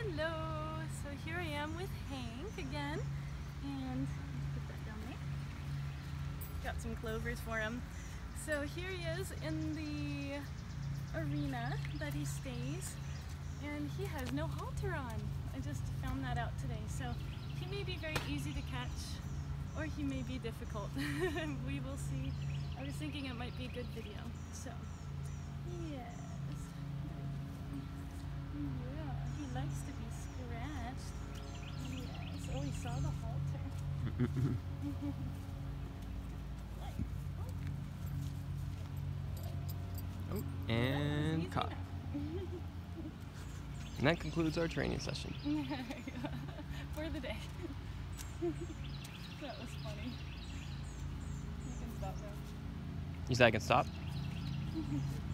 Hello! So here I am with Hank again, and put that down there. Got some clovers for him. So here he is in the arena that he stays, and he has no halter on. I just found that out today. So he may be very easy to catch, or he may be difficult. We will see. I was thinking it might be a good video. So, yes. Yeah, he likes to be scratched. Yes. Oh, he saw the halter. Oh, and caught. And that concludes our training session. For the day. That was funny. You can stop now. You said I can stop?